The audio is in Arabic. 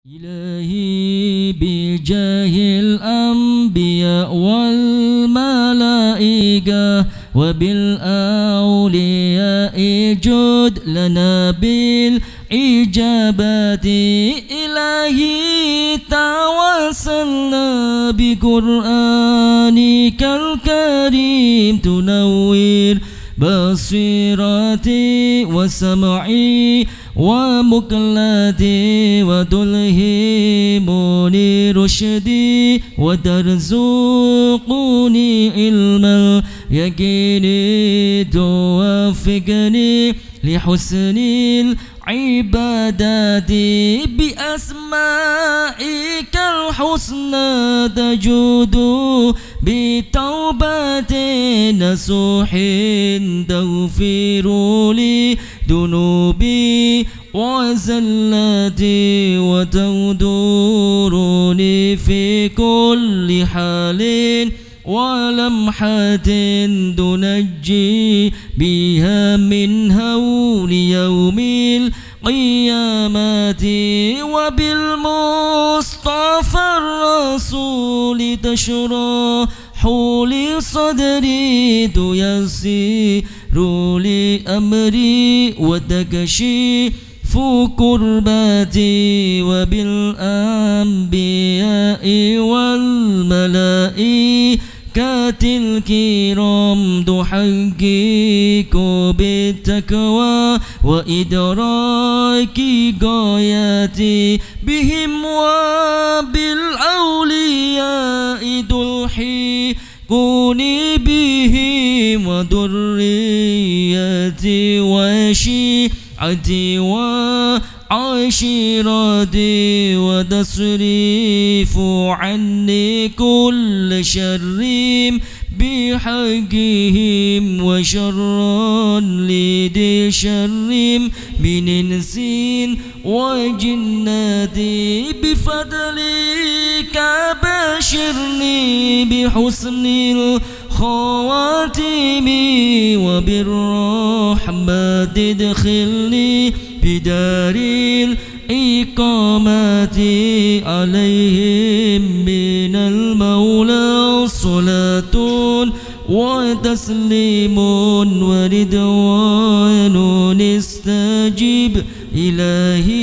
إلهي بجاه الأنبياء والملائكة وبالأولياء جد لنا بالإجابات. إلهي توسلنا بقرآنك الكريم تنوّر بصيرتي وسمعي ومقلتي وتلهمني رشدي وترزقني علم اليقين توفقني لحسن العبادات بأسمائك الحسنى تجود بتوبة نصوح تغفر لي ذنوبي وزلاتي وتودرني في كل حال ولمحة تنجي بها من هول يوم القيامة. وبالمصطفى الرسول تشرح لي صدري تيسر لي أمري وتكشف كرباتي. وبالأنبياء والملائكة الكرام تحقق بالتقوى وإدراك غاياتي بهم وبالأولياء تلحقني بهم وذريتي وشيعتي وعشيرتي وتصريف عني كل شر بحقهم وشرا لذي شر من إنس وجنات. بفضلك بشرني بحسن الخواتم وبالرحمة ادخلني بدار الإقامة. عليهم من المولى صلاة وتسليم ورضوان. استجب إلهي